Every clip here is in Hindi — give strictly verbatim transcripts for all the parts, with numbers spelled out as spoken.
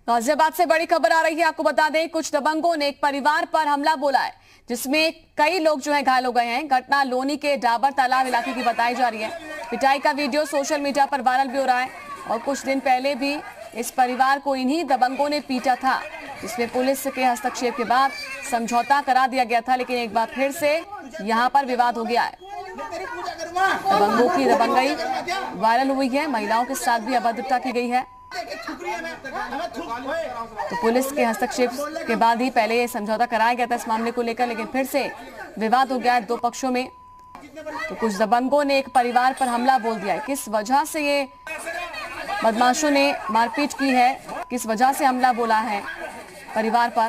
गाजियाबाद से बड़ी खबर आ रही है। आपको बता दें, कुछ दबंगों ने एक परिवार पर हमला बोला है, जिसमें कई लोग जो है घायल हो गए हैं। घटना लोनी के डाबर तालाब इलाके की बताई जा रही है। पिटाई का वीडियो सोशल मीडिया पर वायरल भी हो रहा है और कुछ दिन पहले भी इस परिवार को इन्हीं दबंगों ने पीटा था, जिसमें पुलिस के हस्तक्षेप के बाद समझौता करा दिया गया था। लेकिन एक बार फिर से यहाँ पर विवाद हो गया है। दबंगों की दबंगई वायरल हुई है। महिलाओं के साथ भी अभद्रता की गई है। तो पुलिस के हस्तक्षेप के बाद ही पहले ये समझौता कराया गया था इस मामले को लेकर, लेकिन फिर से विवाद हो गया है दो पक्षों में। तो कुछ दबंगों ने एक परिवार पर हमला बोल दिया है। किस वजह से ये बदमाशों ने मारपीट की है, किस वजह से हमला बोला है परिवार पर,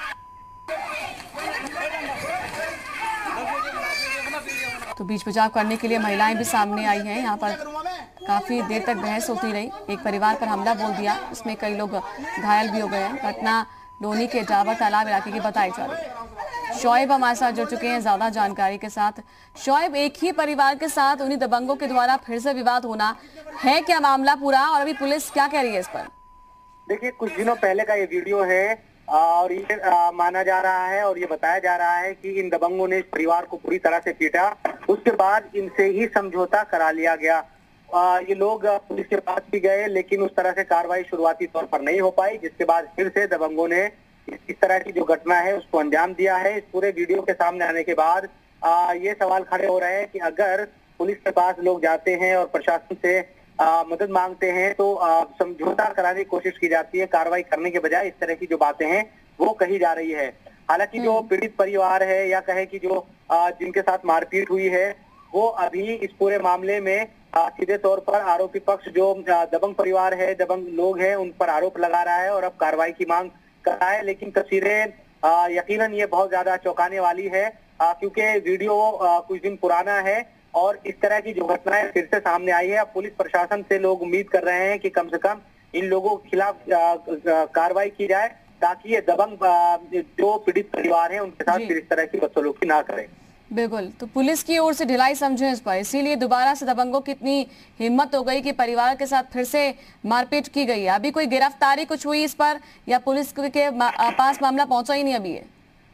तो बीच बचाव करने के लिए महिलाएं भी सामने आई हैं। यहाँ पर काफी देर तक बहस होती रही। एक परिवार पर हमला बोल दिया, इसमें कई लोग घायल भी हो गए हैं। घटना लोनी के डाबर तालाब इलाके की बताई जा रही है। शोएब हमारे साथ जुड़ चुके हैं ज्यादा जानकारी के साथ। शोएब, एक ही परिवार के साथ उन्हीं दबंगों के द्वारा फिर से विवाद होना है, क्या मामला पूरा, और अभी पुलिस क्या कह रही है इस पर? देखिए, कुछ दिनों पहले का ये वीडियो है और ये आ, माना जा रहा है और ये बताया जा रहा है कि इन दबंगों ने इस परिवार को पूरी तरह से पीटा। उसके बाद इनसे ही समझौता करा लिया गया। आ, ये लोग पुलिस के पास भी गए, लेकिन उस तरह से कार्रवाई शुरुआती तौर पर नहीं हो पाई, जिसके बाद फिर से दबंगों ने इस, इस तरह की जो घटना है उसको अंजाम दिया है। इस पूरे वीडियो के सामने आने के बाद आ, ये सवाल खड़े हो रहे हैं कि अगर पुलिस के पास लोग जाते हैं और प्रशासन से आ, मदद मांगते हैं तो समझौता कराने की कोशिश की जाती है, कार्रवाई करने के बजाय इस तरह की जो बातें हैं वो कही जा रही है। हालांकि जो पीड़ित परिवार है या कहे कि जो आ, जिनके साथ मारपीट हुई है, वो अभी इस पूरे मामले में आ, सीधे तौर पर आरोपी पक्ष जो दबंग परिवार है, दबंग लोग हैं, उन पर आरोप लगा रहा है और अब कार्रवाई की मांग कर रहा है। लेकिन तस्वीरें यकीनन ये बहुत ज्यादा चौंकाने वाली है, क्योंकि वीडियो आ, कुछ दिन पुराना है और इस तरह की जो घटनाएं फिर से सामने आई है। अब पुलिस प्रशासन से लोग उम्मीद कर रहे हैं कि कम से कम इन लोगों के खिलाफ कार्रवाई की जाए, ताकि ये दबंग जो पीड़ित परिवार है उनके साथ फिर इस तरह की बदसलूकी ना करें। बिल्कुल, तो पुलिस की ओर से ढिलाई समझे इस पर, इसीलिए दोबारा से दबंगों की इतनी हिम्मत हो गई कि परिवार के साथ फिर से मारपीट की गई है। अभी कोई गिरफ्तारी कुछ हुई इस पर, या पुलिस के पास मामला पहुंचा ही नहीं अभी है?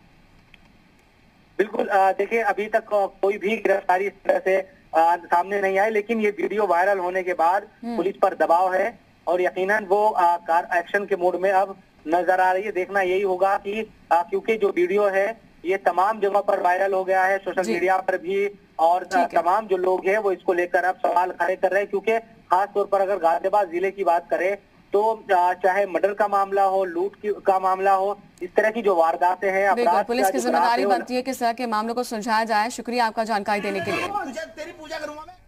बिल्कुल, देखिए, अभी तक कोई भी गिरफ्तारी इस तरह से आ, सामने नहीं आई, लेकिन ये वीडियो वायरल होने के बाद पुलिस पर दबाव है और यकीनन वो आ, कार एक्शन के मूड में अब नजर आ रही है। देखना यही होगा कि आ, क्योंकि जो वीडियो है ये तमाम जगह पर वायरल हो गया है, सोशल मीडिया पर भी, और तमाम जो लोग हैं वो इसको लेकर अब सवाल खड़े कर रहे हैं। क्योंकि खास तौर पर अगर गाजियाबाद जिले की बात करें तो चाहे मर्डर का मामला हो, लूट की का मामला हो, इस तरह की जो वारदातें हैं, अपराध, पुलिस की जिम्मेदारी बनती है कि इस तरह के मामलों को सुलझाया जाए। शुक्रिया आपका जानकारी देने के लिए।